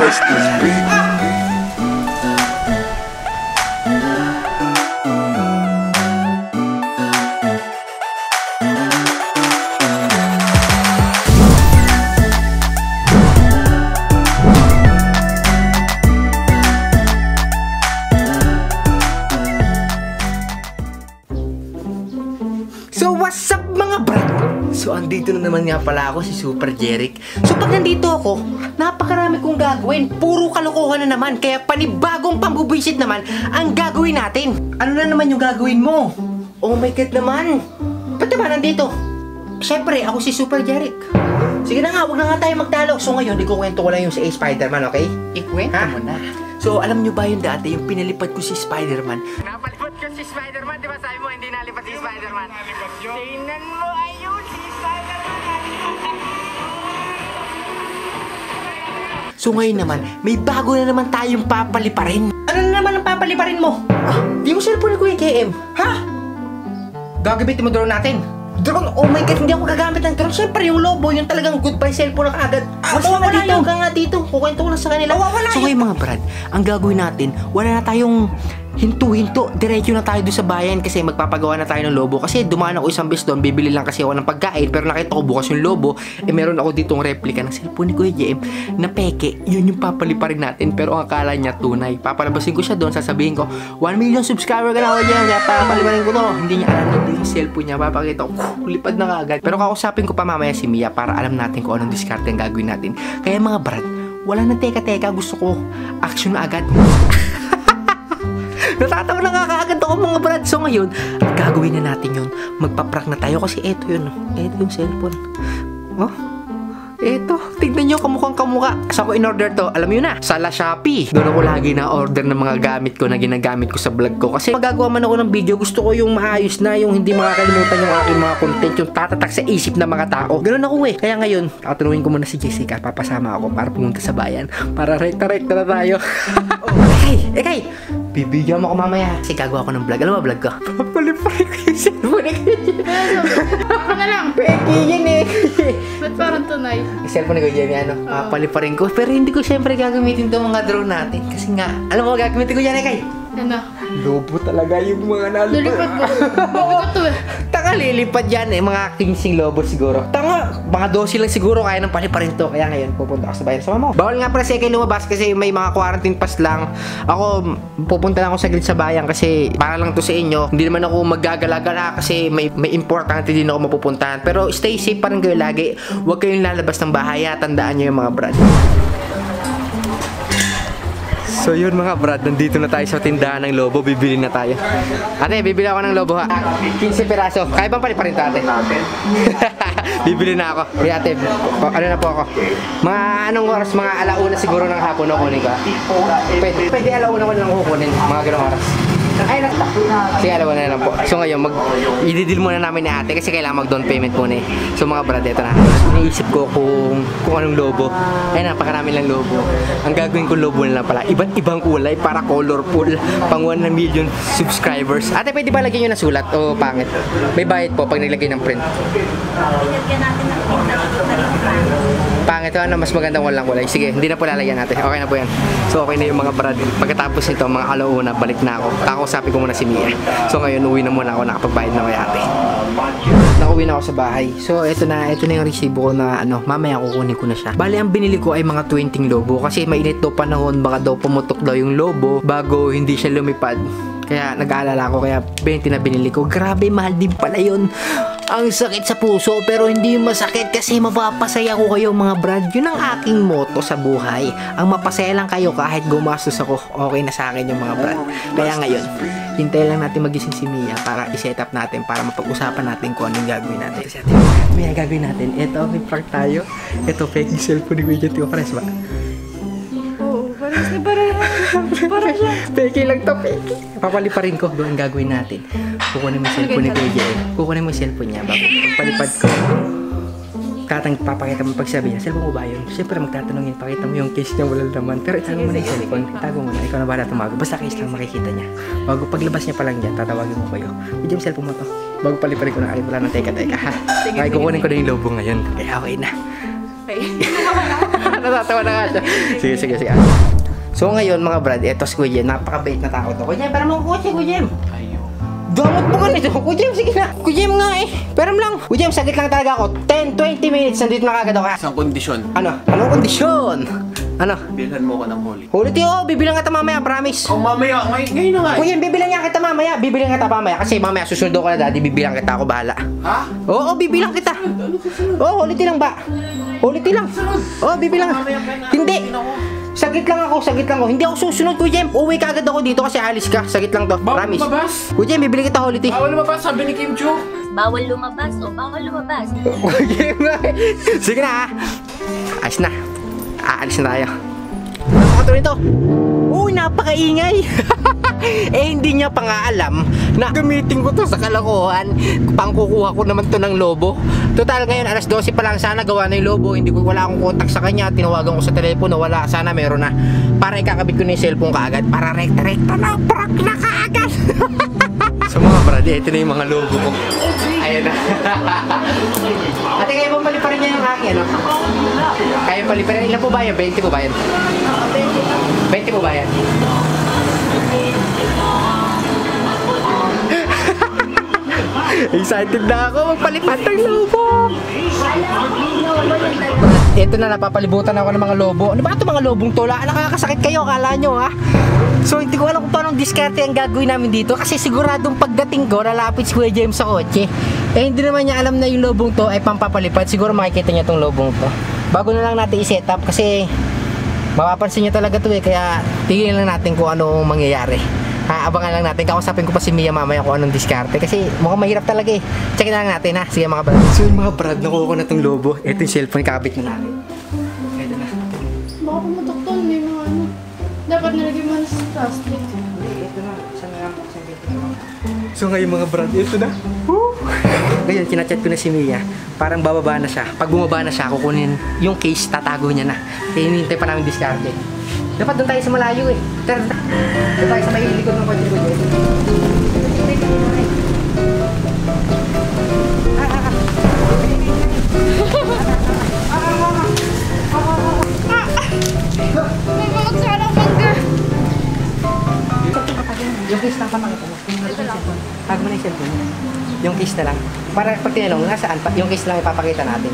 bust this beat. So what's up mga brad? So andito na naman nga pala ako, si Super Jeric. So pag nandito ako, napakarami kong gagawin. Puro kalokohan na naman. Kaya panibagong pambubuisit naman ang gagawin natin. Ano na naman yung gagawin mo? Oh my god naman. Ba't naman nandito? Siyempre, ako si Super Jeric. Sige na nga, huwag na nga tayo magtalo. So ngayon, ikukwento ko lang yung si Spider-Man, okay? Ikwento mo na. So alam nyo ba yung dati, yung pinalipad ko si Spider-Man? Napalipad ko si Spider-Man, di ba sabi mo hindi nalipad si Spider-Man? Tingnan mo, ayun si Spider-Man! So ngayon naman, may bago na naman tayong papaliparin. Ano na naman ang papaliparin mo? Di mo cellphone ko yung KM. Ha? Gagabitin mo drone natin? Drone? Oh my god, hindi ako gagamit ng drone. Siyempre yung lobo, yung talagang goodbye cellphone na kaagad. Wala dito, ka nga dito. Kukwento ko lang sa kanila. So ngayon mga brad, ang gagawin natin, wala na tayong hinto-hinto. Diretso na tayo doon sa bayan kasi magpapagawa na tayo ng lobo. Kasi dumaan ako isang beses doon, bibili lang kasi ako ng pagkain. Pero nakita ko bukas yung lobo, meron ako ditong replica ng cellphone ni Kuya JM na peke. Yun yung papaliparin natin. Pero ang akala niya tunay. Papalabasin ko siya doon, sasabihin ko, 1 million subscriber ka na Kuya JM, kaya papaliparin ko to. Hindi niya alam na yung cellphone niya. Papakita ko, lipad na kaagad. Pero kausapin ko pa mamaya si Mia para alam natin kung anong diskarte ang gagawin natin. Kaya mga brad, wala na teka-teka. Gusto ko action na agad. Natatawa na kakaagad ako mga brad. So ngayon, gagawin na natin yun. Magpaprank na tayo kasi eto yun. Eto yung cellphone. Oh, eto. Tignan nyo, kamukhang kamukha. Saan ko in-order to? Alam nyo na, sa La Shopee. Doon ako lagi na-order ng mga gamit ko na ginagamit ko sa vlog ko. Kasi magagawa man ako ng video, gusto ko yung maayos na, yung hindi makakalimutan yung aking mga content, yung tatatak sa isip ng mga tao. Ganun ako eh. Kaya ngayon, tatanungin ko muna si Jessica. Papasama ako para pumunta sa bayan. Para rekta-rekta na tayo. Ekay! Bibigyan mo ako mamaya. Kasi gagawa ko ng vlog. Alam mo vlog ko? Papalipay ko yung cellphone ni Kuya JM. Ako na lang. Peki yan eh. Ba't parang tunay? Yung cellphone ni Kuya JM yan, papaliparin ko. Pero hindi ko syempre gagamitin itong mga drone natin. Kasi nga, alam mo gagamitin ko yan eh kay? Ano? Lobo talaga yung mga nalipad. Lilipad mo. Bakit ito eh? Tanga, lilipad yan eh. Mga 15 lobo siguro. Tanga, mga 12 lang siguro kaya ng paliparin to. Kaya ngayon, pupunta ako sa bayan. Sama mo. Bawal nga pala si Ekay lumabas kasi may mga quarantine pass lang. Ako, pupunta lang ako saglit sa bayan kasi para lang to sa inyo. Hindi naman ako maggagala-gala kasi may importante din ako mapupuntahan. Pero stay safe pa rin kayo lagi. Huwag kayong lalabas ng bahay. Tandaan nyo yung mga brad. So yun mga brad, nandito na tayo sa tindahan ng lobo, bibili na tayo. Ate, bibili ako ng lobo ha. 15 piraso. Kaya bang paliparin ito ate? Bibili na ako. Hey, ate, ano na po ako? Mga anong oras? Mga alauna siguro ng hapon ako kunin ko. Pwede alauna ko lang kukunin. Mga ganong oras. Ay, sige, alauna na lang po. So ngayon, i-deal muna namin ni ate kasi kailangan mag-down payment muna eh. So mga brad, ito na. Iniisip ko kung anong lobo. Ay, napakarami lang lobo. Ang gagawin ko lobo na lang pala. Iba't ibang kulay para colorful. Pang 1 million subscribers. Ate, pwede ba lagyan nyo na sulat o pangit? May bayad po pag naglagay ng print. Ilagyan natin ng print na Pangit o ano, mas magandang walang kulay. Sige, hindi na po lalagyan natin. Okay na po yan. So okay na yung mga brad. Pagkatapos nito, mga alauna, balik na ako. Kakausapin ko muna si Mia. So ngayon, uwi na muna ako. Nakapagbayad na kay ate. Nakauwi na ako sa bahay. So ito na yung resibo ko na mamaya kukunin ko na siya. Bali, ang binili ko ay mga 20 lobo. Kasi mainit daw panahon, baka daw pumutok daw yung lobo bago hindi siya lumipad. Kaya nag-aalala ko, kaya 20 na binili ko. Grabe, mahal din pala yun. Ang sakit sa puso, pero hindi masakit kasi mapapasaya ko kayo mga brad. Yun ang aking motto sa buhay. Ang mapasaya lang kayo kahit gumastos ako, okay na sa akin yung mga brad. Kaya ngayon, hintay lang natin magising si Mia para i-set up natin, para mapag-usapan natin kung anong gagawin natin. Kasi Mia, gagawin natin. Ito, may prank tayo. Ito, fake cellphone ni Kuya JM. Pares ba? Oo, pares na pares. Parang siya. Peke lang to, peke. Papaliparin ko, doon gagawin natin. Kukunin mo yung cellphone ni Kuya JM. Kukunin mo yung cellphone niya bago pagpalipad ko. Papakita mo pagsabi niya, cellphone mo ba yun? Siyempre magtatanungin, pakita mo yung case niya, wala naman. Pero itago mo na yung cellphone. Itago mo na, ikaw na bahala tumago. Basta case lang makikita niya. Bago paglabas niya pa lang dyan, tatawagin mo kayo. Medyo yung cellphone mo to. Bago paliparin ko na kayo, wala nang teka-teka ha. Kaya kukunin ko na yung lobo ngayon. Kaya okay na. Okay. Natatawa na nga siya. Sige. So ngayon mga brad, eto si Kuya Jem, napakabait na tao to. Kuya Jem, pero mo kotse, Kuya Jem. Damot mo ka nito. Kuya Jem, sige na. Kuya Jem nga eh. Pero lang. Kuya Jem, saglit lang talaga ako. 10-20 minutes, nandito na kagad ako. Isang kondisyon. Ano? Anong kondisyon? Ano? Bilhan mo ko ng huli. Huli tiyo, bibilang kita mamaya, promise. Oh, mamaya. Ngayon na nga. Kuya Jem, bibilang niya kita mamaya. Bibilang kita mamaya. Kasi mamaya susunod ko na daddy, bibilang kita, ako bahala. Ha? Oo, bibilang kita. Oo, ulitin lang ba? Ulitin lang. Oo, bibilang. Hindi. Saglit lang ako. Hindi ako susunod, Kuya Jem. Uwi ka agad ako dito kasi alis ka. Saglit lang to. Bawal Promise. lumabas. Kuya Jem, bibili kita ulit eh. Bawal lumabas, sabi ni Kim Chu. Bawal lumabas o bawal lumabas. Kuya Jem, sige na ha. Ayos na. Aalis na tayo. Napakatuloy to. Uy, napakaingay. Hindi niya pa nga alam na gamitin ko to sa kalokohan. Pangkukuha ko naman to ng lobo. Total ngayon alas 12 pa lang, sana gawa na yung lobo. Hindi ko, wala akong contact sa kanya. Tinawagan ko sa telepono, wala. Sana meron na. Para ikakabit ko na yung cellphone kaagad. Para rekta-rekta na, prank na kaagad. So mga brad, ito na yung mga lobo ko. Ayan na. Ate, kaya bang paliparin niya yung akin, ano? Kaya paliparin. Ilan po ba yan? 20 po ba yan? 20 po ba yan? Excited na ako magpalipat ng lobo. Ito na, napapalibutan ako ng mga lobo. Ano ba ito mga lobong to? Nakakasakit kayo, akala nyo ha? So hindi ko alam kung paano diskarte ang gagawin namin dito. Kasi siguradong pagdating ko, lalapit si Kuya Jem sa kotse. Eh hindi naman niya alam na yung lobong to ay pampapalipad. Siguro makikita niya tong lobong to. Bago na lang natin i-set up kasi mapapansin niya talaga to eh. Kaya tingin lang natin kung ano mangyayari. Abangan lang natin. Kausapin ko pa si Mia mamaya kung anong diskarte. Kasi mukhang mahirap talaga eh. Check na lang natin ha. Sige mga brad. So yung mga brad, nakuha ko na tong lobo. Ito yung cellphone, kakabit na natin. Ito na. Baka pumutok to, hindi mo ano. Dapat nalagay mo na sa plastic. Ito na. Saan na lang po? So ngayon mga brad, ito na. Woo! Ngayon, kinachat ko na si Mia. Parang bababa na siya. Pag bumaba na siya, kukunin yung case, tatago niya na. Kaya hinihintay pa namin diskarte. Dapat doon tayo sa malayo eh. Tara, doon tayo sa may likod ng kotse ko dyan. May mamagsak ng mangga. Yung case lang papakita mo. Ito lang. Pag mo na yung cellphone. Yung case na lang. Para pag tinanong, nasaan pa? Yung case lang ipapakita natin.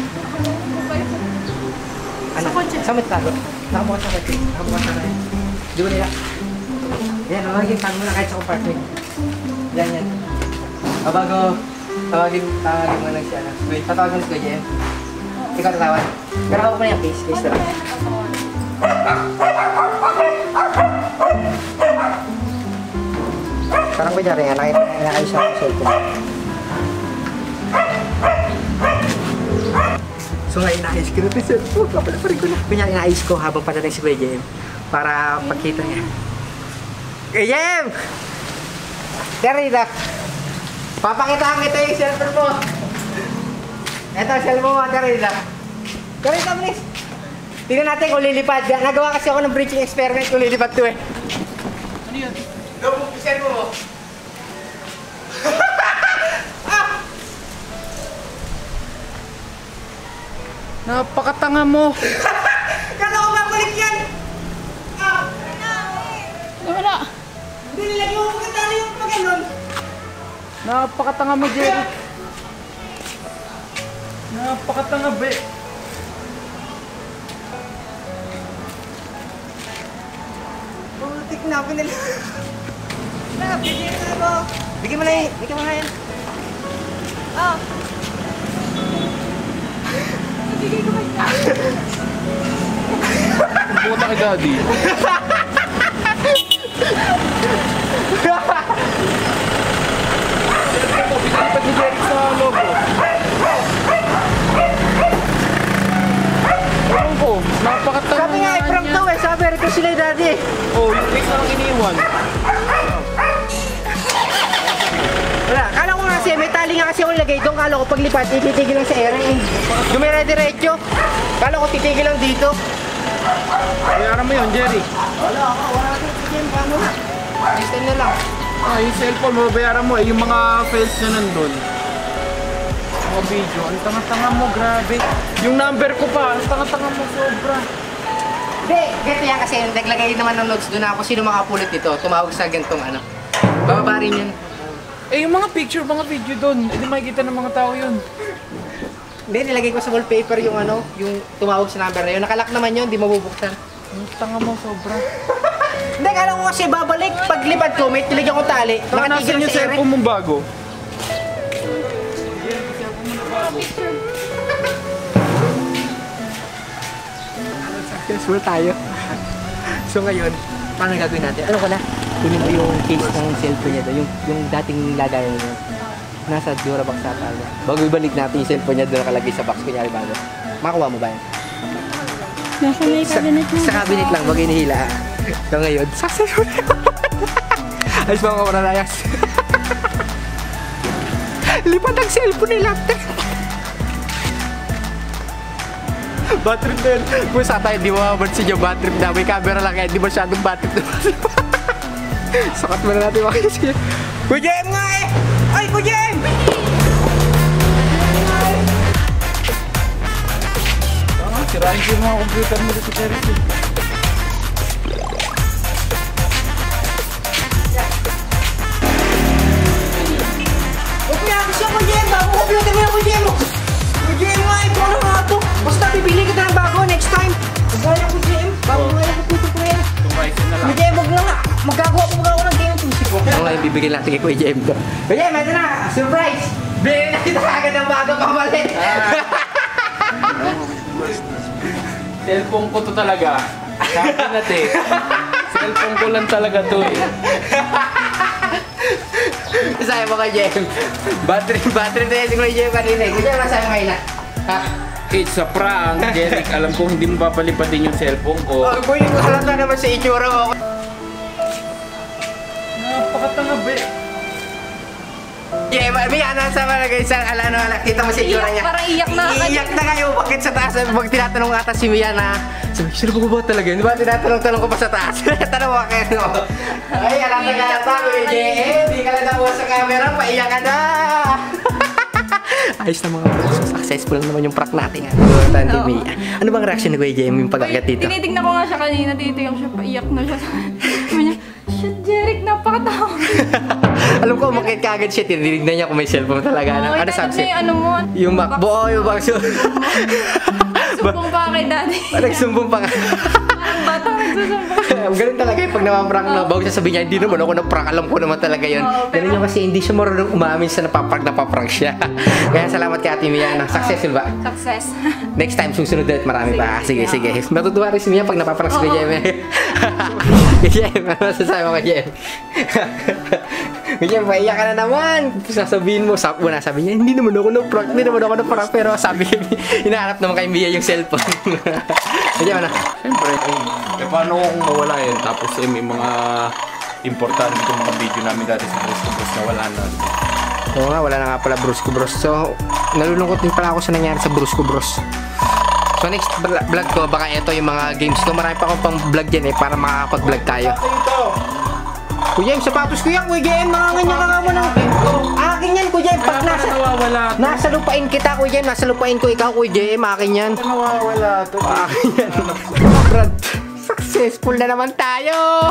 Ano? Sa kotse. Saan mo itago? Nakabukas sa kotse. Nakabukas na rin. Di ba nila? Yan, mamagin tag mo na kahit sa compartment. Yan. Bago, tawagin mo lang siya. Tatawagin mo si Kuya Jem. Ikaw tatawag. Pero ako pa na yung case na lang. Parang kunyari nga, nakayos ako sa cellphone. So nga, inaayos ko na ito, sir. Kapalaparin ko na. Kunyari, inaayos ko habang patating si Kuya Jem. Para pagkita niya. Kuya Jem! Karita! Papakitaan kita yung cellphone mo. Ito, cellphone mo, Karita. Karita, please. Tingnan natin kung lilipad. Nagawa kasi ako ng breaching experiment kung lilipad to eh. Ano yun? Go, cellphone mo. Napakatanga mo. Kala ko babalik yan! Wala. Hindi nilagyan mo pagkatalo yung pag-ganon. Napakatanga mo, Jerry. Napakatanga, be. Putik na ako nila. Bigyan mo na ako. Bigyan mo na yan. Oh. Nabigay ko kayo. Pumunta kay Daddy. Pinalipat ni Jerry sa logo. Ewan ko, napakatanga. Sabi nga, i-prank daw eh. Sabi, request sila yung daddy eh. Oh, yung face na lang iniwan. Wala, kala ko nga kasi, may tali nga kasi ako nilagay doon. Kala ko paglipat, ititigil lang sa ere eh. Dumire-diretso. Kala ko titigil lang dito. Bayaran mo yun, Jerry. Wala natin titigil. Paano na? Extend na lang. Ah, yung cellphone mo, bayaran mo eh. Yung mga files na nandun. Mga video. Ang tanga-tanga mo, grabe. Yung number ko pa, ang tanga-tanga mo sobra. Hindi, ganito yan kasi naglagay naman ng notes doon ako. Sino makapulot nito? Tumawag sa gantong ano. Bababa rin yun. Eh, yung mga picture, mga video doon, hindi makikita ng mga tao yun. Hindi, nilagay ko sa wallpaper yung ano, yung tumawag sa number na yun. Nakalak naman yun, di mabubuksan. Ang tanga mo sobra. Hindi, kala ko kasi babalik. Paglipad ko, may nilagyan ko tali. Baka nasan yung cellphone mong bago? Successful tayo. So ngayon, paano gagawin natin? Ano ko na? Kunin mo yung case ng cellphone niya doon, yung dating lagayan niya. Nasa Durabox sa talo. Bago ibalik natin yung cellphone niya doon nakalagay sa box, kunyari bago. Makakuha mo ba yan? Nasa may cabinet mo. Sa cabinet lang, wag inihila. So ngayon, successful. Ayos mga kamarayas. Lipat ang cellphone ni laptop. Bad trip din. Kung sa tayo, di mamabansin yung bad trip na. May camera lang kaya di masyadong bad trip na. Sakat mo na natin makikisi. Kuya M nga eh! Ay, Kuya M! Sirain ko yung mga computer mo dito, Terry. Huwag mo yan siya, Kuya M! Bago computer mo yan, Kuya M! Kuya M nga, ito na nga ito! Basta bibili kita ng bago next time! Kagaya, Kuya M! Bago nga yung computer ko yan! Tumayisin na lang. Kuya M, huwag lang nga! Magagawa ko ng game to isip ko. Ano nga yung bibigyan natin kay Kuya M to? Kuya M, ito na! Surprise! Bili na kita agad ng bago pamalit! Cellphone ko to talaga. Sabi natin. Cellphone ko lang talaga to eh. Sabi mo kay Jem. Battery na yan si Kuya Jem kanina eh. Kuya, masabi mo kayo na? Ha? It's a prank, Jeric. Alam ko hindi mo papalipatin yung cellphone ko. Oh, Kuya, halata naman sa itsura mo. Napakatanga be. Jem, yan nasa malagay sa ano, kita mo sa itsura niya. Parang iyak na. Iiyak na kayo. Bakit sa taas? Pag tinatanong ata si Mia na, sabi, sino ba ba talaga? Di ba tinatanong ko pa sa taas? Tanong mo kayo. Ay, halata ka na pa, Kuya Jem. Hindi ka na nakuha sa camera, paiyak ka na. Ayos na mga bros. Successful naman yung prank natin. Tante Mia. Ano bang reaction ni Kuya Jem yung pag-agat dito? Tinitignan ko nga siya kanina, titiyak siya, paiyak na siya. Sabi niya, shit, Jeric, napakatawa. Alam ko, makit ka agad siya. Tinignan niya kung may cellphone talaga. Ano sabi siya? Yung ano mo? Yung MacBook. Oh, yung MacBook. Sumbong pa kay daddy. Nagsumbong pa nga. Parang batang nagsusumbong. Ganun talaga yung pag napaprank na. Bago siya sabihin niya, hindi naman ako na-prank. Alam ko naman talaga yun. Ganun yung kasi hindi siya marunong umamin sa napaprank siya. Kaya salamat kay Ate Mia. Successful ba? Success. Next time, susunod ulit. Marami pa. Sige. Matutuwa rin si Mia pag napaprank si Kuya Jem. Kuya Jem, ano masasabi mo kay Jem? Kuya Jem, paiyak ka na naman. Sasabihin mo, sabi niya, hindi naman ako na-prank. Pero sabi niya, hinahanap naman kay Mia yung cellphone. Kuya Jem, ano? Siyempre, eh paano kung mawala yun? Tapos may mga importante itong mga video namin dati sa Bros na wala na. Oo nga, wala na nga pala Brusco Bros. So, nalulungkot din pala ako sa nangyari sa Brusco Bros. So, next vlog ko, baka ito yung mga games ko. Marami pa akong pang vlog yan eh, para makakapag-vlog tayo. Kuya Jem, sapatos ko yan, Kuya Jem. Nanganganyan ka nga mo ng... Akin yan, Kuya Jem. Pag nasa lupain kita, Kuya Jem. Nasa lupain ko ikaw, Kuya Jem. Akin yan. Nawawala to. Akin yan. Brad, successful na naman tayo.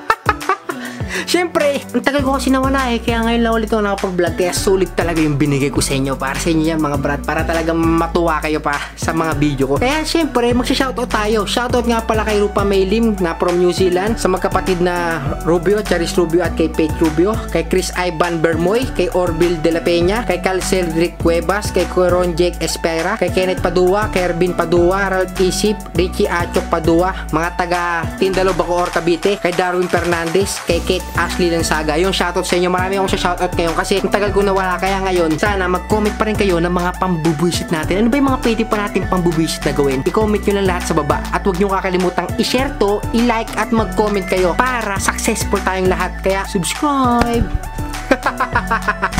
Siyempre, ang tagal ko kasi nawala eh. Kaya ngayon lang ulit ako nakapag-vlog. Kaya sulit talaga yung binigay ko sa inyo. Para sa inyo yan mga brad. Para talaga matuwa kayo pa sa mga video ko. Kaya siyempre, magsha-shoutout tayo. Shoutout nga pala kay Rupa Maylim na from New Zealand. Sa magkapatid na Rubio, Charis Rubio at kay Pete Rubio. Kay Chris Ivan Bermoy. Kay Orville De La Peña. Kay Cal Cedric Cuevas. Kay Coron Jake Espera. Kay Kenneth Padua. Kay Ervin Padua. Ralph Isip. Richie Achok Padua. Mga taga Tindalo, Bacoor, Cavite. Kay Darwin Fernandez. Kay Kate Ashley Lansaga. Yung shoutout sa inyo. Marami akong shoutout ngayon kasi ang tagal ko nawala. Kaya ngayon, sana mag-comment pa rin kayo ng mga pambubuisit natin. Ano ba yung mga pwede pa natin pambubuisit na gawin? I-comment nyo lang lahat sa baba. At huwag nyo kakalimutang i-share to, i-like at mag-comment kayo para successful tayong lahat. Kaya subscribe!